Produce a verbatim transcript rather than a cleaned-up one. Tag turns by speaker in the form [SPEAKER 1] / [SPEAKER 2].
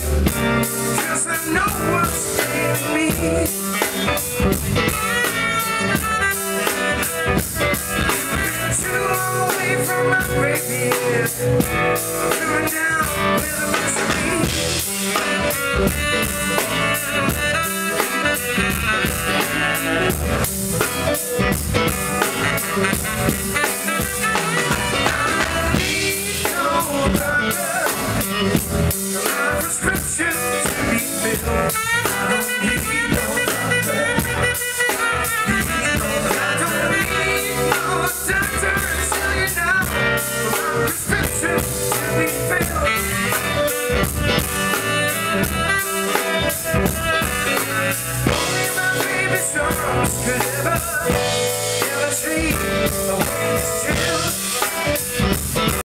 [SPEAKER 1] 'cause I know what's in me. Been too long away from my baby, I'm coming down with a mystery. Prescription to be filled. I don't need no doctor. I don't need no doctor to tell you now. My prescription to be filled. Only my baby's arms could ever